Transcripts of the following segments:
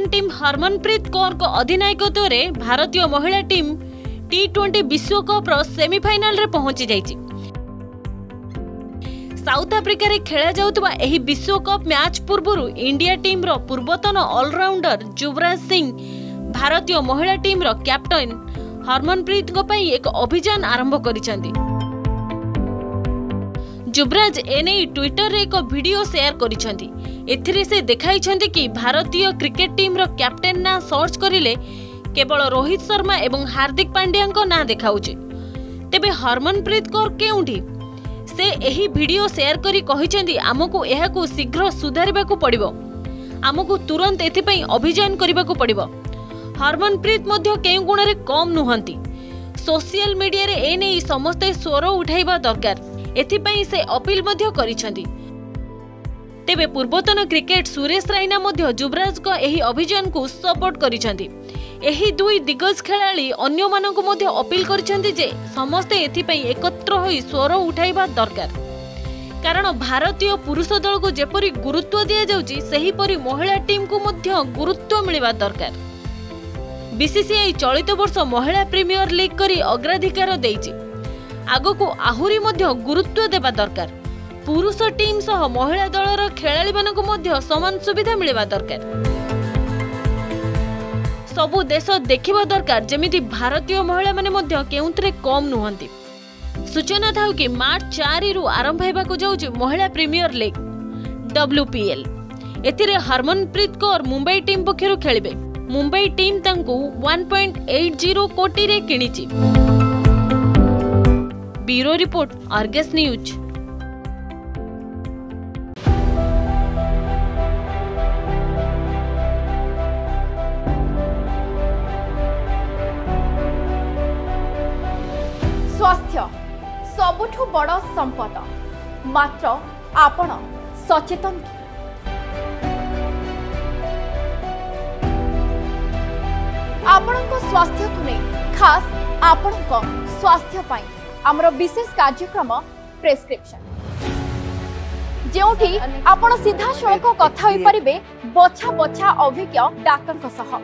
Indian team Harmanpreet Kaur को अधिनायकत्व में भारतीय महिला टीम T20 विश्वकप सेमीफाइनल रे पहुंची जाइछि। साउथ अफ्रीका रे खेला जाउतबा एही विश्वकप मैच पूर्व इंडिया टीम रो पूर्वतन ऑलराउंडर युवराज सिंह भारतीय महिला टीम रो कैप्टन हरमनप्रीत को पई एक अभियान आरंभ करिसेंती। युवराज एने ट्विटर रे एक वीडियो शेयर करिसेंती। एथिरे से देखाइछंती कि भारतीय क्रिकेट टीम रो कैप्टन ना सर्च करिले केवल रोहित शर्मा एवं हार्दिक पांड्या को ना देखाउचे। तेबे हरमनप्रीत कौर केउंठी से एही वीडियो शेयर करी कहिसेंती आमको एहाकू शीघ्र सुधारिबाकू पड़िबो, आमको तुरंत एथिपई अभियान करिबाकू पड़िबो। हरमनप्रीत मध्य केउ गुणरे कम नुहंती। सोशल मीडिया रे एने समस्ते स्वर उठाइबा दरकार, एथिपई से अपील मध्य करिसेंती। तेबे पूर्वतन क्रिकेट सुरेश राइना मध्य युवराज को एही अभियान को सपोर्ट करिसेंती। एही दुई दिग्गज खेलाड़ी अन्य मानकु मध्य अपील करिसेंती जे समस्ते एथिपई एकत्र होई स्वर उठाइबा दरकार, कारण भारतीय पुरुष दल को जेपरी गुरुत्व दिया जाउची सेही परी महिला टीम को मध्य गुरुत्व मिलिबा दरकार। बीसीसीआई चलित वर्ष महिला प्रीमियर लीग करी अग्राधिकार देइची, आगो को आहुरी मध्य गुरुत्व देबा दरकार। पुरुष टीम सह महिला दलर खेलाड़ी मानकु मध्य समान सुविधा मिलिबा दरकार। सबु देश देखिबा दरकार जेमिति भारतीय महिला माने मध्य केउंतरे कम नुहंती। सूचना थाउ कि मार्च 4 रु आरंभ हेबाकु जाउची महिला प्रीमियर लीग WPL। एथिरे हरमनप्रीत कौर मुंबई टीम पक्षरु खेलिबे। मुंबई टीम तांकु 1.80 कोटी रे किनिची। Bureau report, Argus news. स्वास्थ्य सबुठु बड़ संपद, मात्र आपण सचेतन। आपणक स्वास्थ्य को नहीं खास आपणक स्वास्थ्य पाई आमर विशेष कार्यक्रम प्रेस्क्रिप्शन, जेउठी आपण सीधा सड़क कथा होई परिबे बछा बछा अभिज्ञ डाक्टर सह।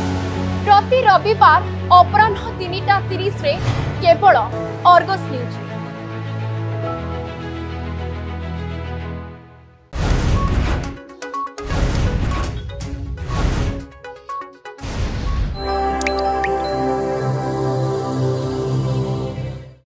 प्रति रविवार अपराह्न 3:30 रे केवल आर्गस न्यूज।